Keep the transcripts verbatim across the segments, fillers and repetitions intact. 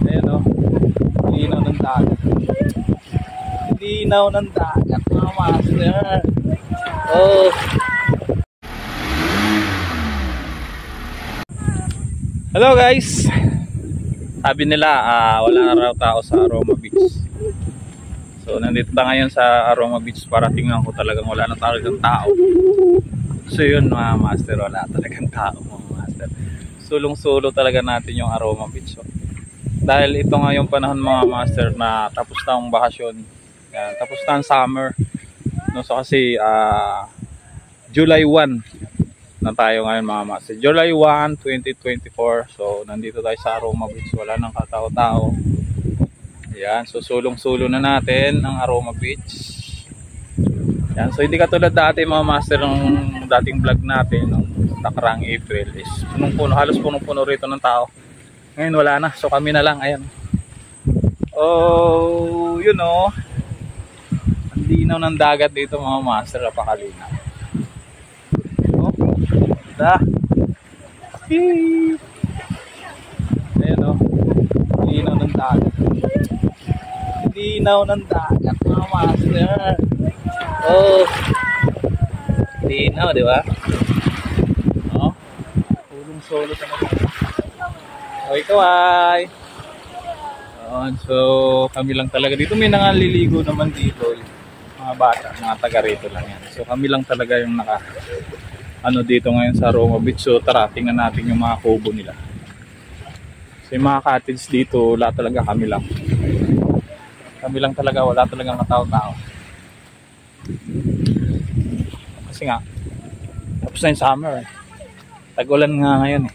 Ayan o, linaw ng dagat. Linaw ng dagat mga master. Oh. Hello guys. Sabi nila uh, wala na raw tao sa Aroma Beach. So nandito tayo ngayon sa Aroma Beach para tingnan ko talagang wala na talagang tao. So yun mga master, wala talagang tao mga master. Sulong-sulo talaga natin yung Aroma Beach. So, dahil ito nga yung panahon mga master na tapos na ang bakasyon. Yan, tapos na ang summer. No, so kasi uh, July first na tayo ngayon mga master. July first, twenty twenty-four. So nandito tayo sa Aroma Beach. Wala nang katao-tao. Yan, so sulong-sulo na natin ang Aroma Beach. Yan, so hindi katulad dati mga master ng dating vlog natin nung nakarang April is punong-puno, halos punong-puno rito ng tao. Ngayon wala na, so kami na lang. Ayan. Oh, you know, ang linaw ng dagat dito mga master, napakalinaw. Oh, ganda. Ayan o, linaw ng dagat. Linaw ng dagat mga master. Oh, linaw, di ba? Oh, ulong-solo talaga. Okay, kaway. So kami lang talaga dito. May nangaliligo naman dito, mga bata, mga taga rito lang yan. So kami lang talaga yung naka ano dito ngayon sa Aroma Beach. So tara, tingnan natin yung mga kubo nila. So yung mga cottage dito, wala talaga, kami lang. Kami lang talaga, wala talagang katao-tao. Kasi nga tapos na yung summer eh. Tag-ulan nga ngayon eh.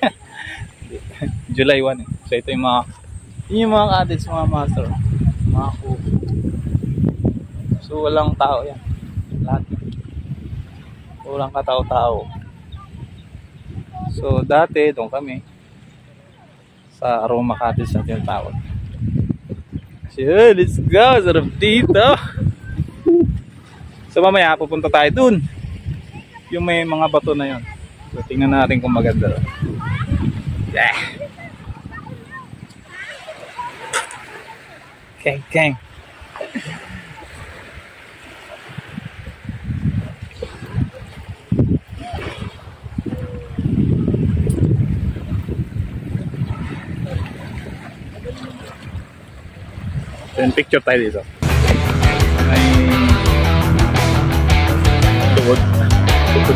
July first eh. So ito yung mga yun yung mga cottage mga master, mga kubo. So walang tao yan, lahat walang katao-tao. So dati doon kami sa Aroma Cottage na tinatawag. So let's go, sarap dito. So mamaya pupunta tayo dun, yung may mga bato na yun. So tingnan natin kung maganda. Yeah. Keng keng. Then picture tayo dito. Ay tugod. Tugod.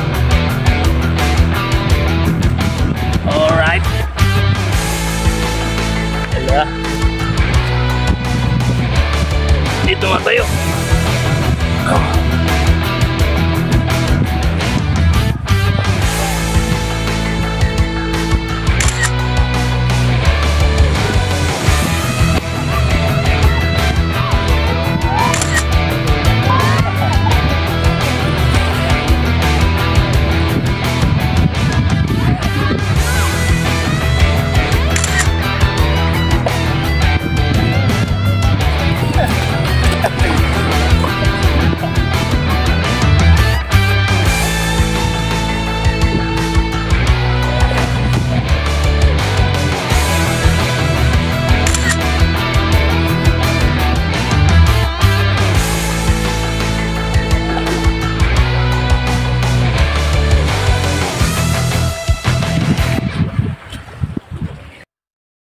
Alright. Hello. Dito nga tayo. Oh.